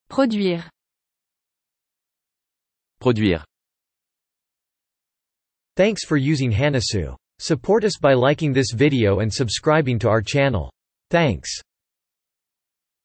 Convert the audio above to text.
Produire. Produire. Thanks for using Hanasu. Support us by liking this video and subscribing to our channel. Thanks.